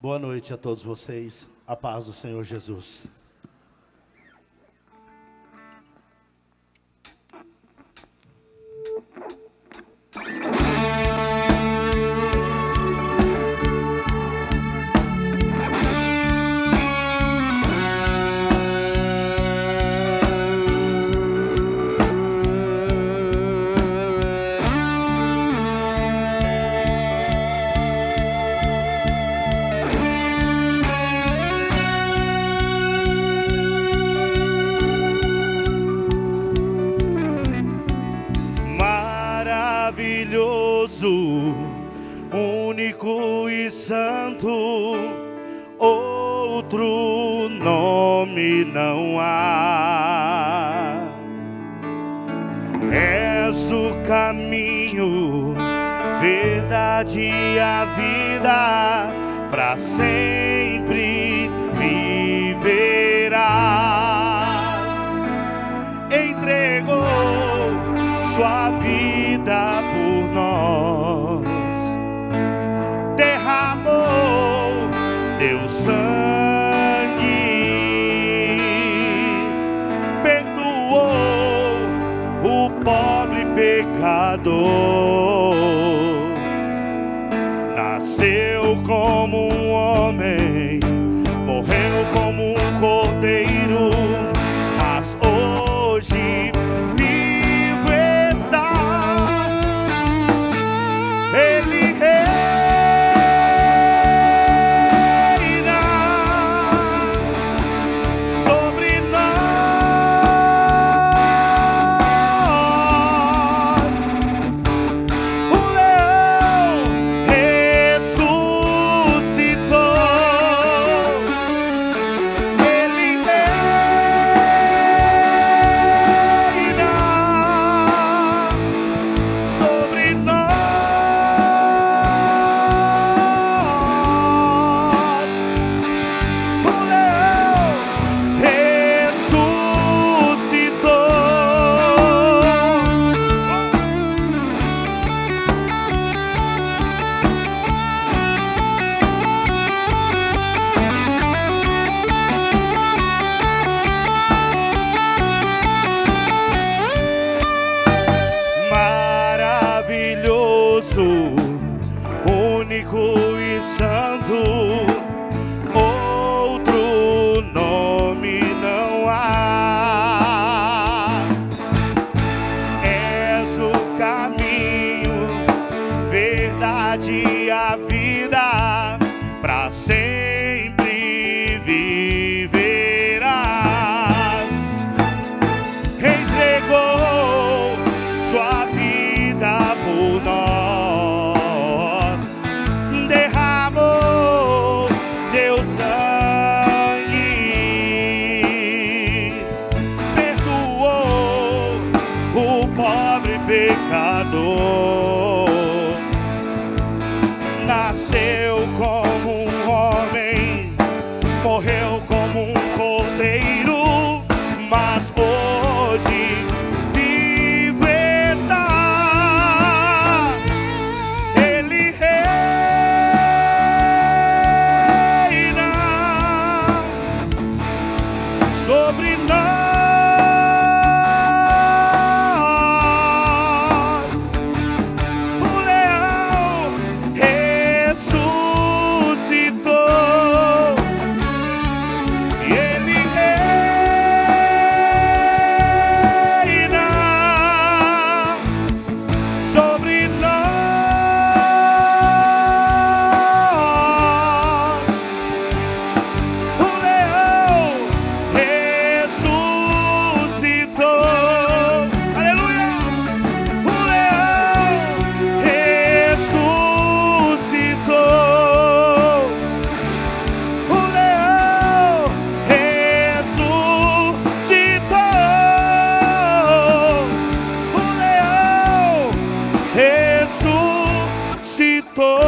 Boa noite a todos vocês, a paz do Senhor Jesus. Único e santo, outro nome não há. És o caminho, verdade e a vida, para sempre viverás. Entregou sua vida por nós, derramou teu sangue, perdoou o pobre pecador. Nasceu como um homem, morreu como um cordeiro, mas hoje vivo está. Ele único e santo, outro nome não há. És o caminho, verdade e a vida, para sempre viverás. Entregou sua vida por nós, derramou teu sangue, perdoou o pobre pecador. Nasceu como um homem, morreu como um cordeiro, mas hoje vivo está. Ele reina sobre nós. O leão ressuscitou e ele reina sobre nós. O leão ressuscitou, aleluia. O leão ressuscitou, o leão ressuscitou, o leão ressuscitou.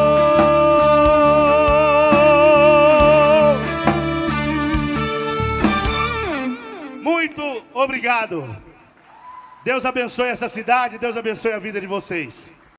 Muito obrigado. Deus abençoe essa cidade, Deus abençoe a vida de vocês.